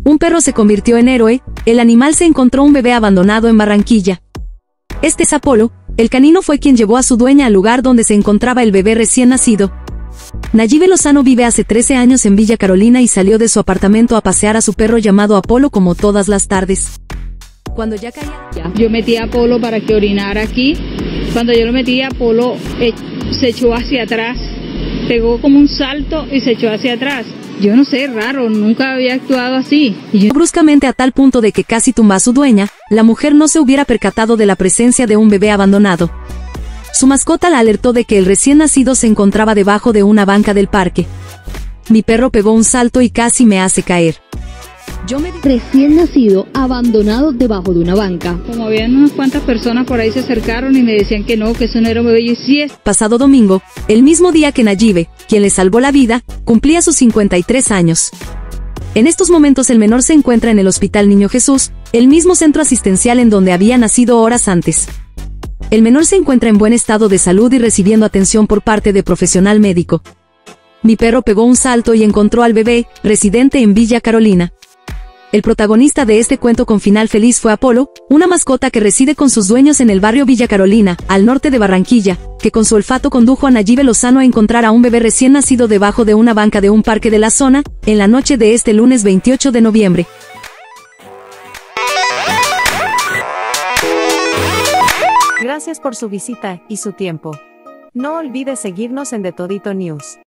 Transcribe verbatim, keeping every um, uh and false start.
Un perro se convirtió en héroe, el animal se encontró un bebé abandonado en Barranquilla. Este es Apolo, el canino fue quien llevó a su dueña al lugar donde se encontraba el bebé recién nacido. Nayibe Lozano vive hace trece años en Villa Carolina y salió de su apartamento a pasear a su perro llamado Apolo como todas las tardes. Cuando ya caía... Yo metí a Apolo para que orinara aquí. Cuando yo lo metí, Apolo eh, se echó hacia atrás. Pegó como un salto y se echó hacia atrás. Yo no sé, raro, nunca había actuado así. Y yo... Bruscamente a tal punto de que casi tumba a su dueña, la mujer no se hubiera percatado de la presencia de un bebé abandonado. Su mascota la alertó de que el recién nacido se encontraba debajo de una banca del parque. Mi perro pegó un salto y casi me hace caer. Yo me... Recién nacido, abandonado debajo de una banca. Como habían unas cuantas personas por ahí se acercaron y me decían que no, que eso no era un bebé. Y sí es. Pasado domingo, el mismo día que Nayibe, quien le salvó la vida, cumplía sus cincuenta y tres años. En estos momentos el menor se encuentra en el Hospital Niño Jesús, el mismo centro asistencial en donde había nacido horas antes. El menor se encuentra en buen estado de salud y recibiendo atención por parte de profesional médico. Mi perro pegó un salto y encontró al bebé, residente en Villa Carolina. El protagonista de este cuento con final feliz fue Apolo, una mascota que reside con sus dueños en el barrio Villa Carolina, al norte de Barranquilla, que con su olfato condujo a Nayibe Lozano a encontrar a un bebé recién nacido debajo de una banca de un parque de la zona, en la noche de este lunes veintiocho de noviembre. Gracias por su visita y su tiempo. No olvides seguirnos en De Todito News.